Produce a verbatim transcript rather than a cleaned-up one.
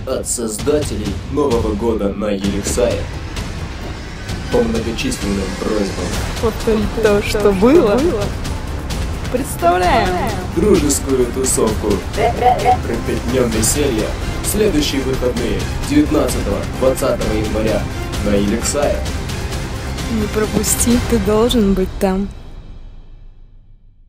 от создателей Нового года на Еликсае. По многочисленным просьбам повторить то, что было. Представляем дружескую тусовку «Днем веселья» в следующие выходные девятнадцатого-двадцатого января на Еликсае. Не пропусти, ты должен быть там.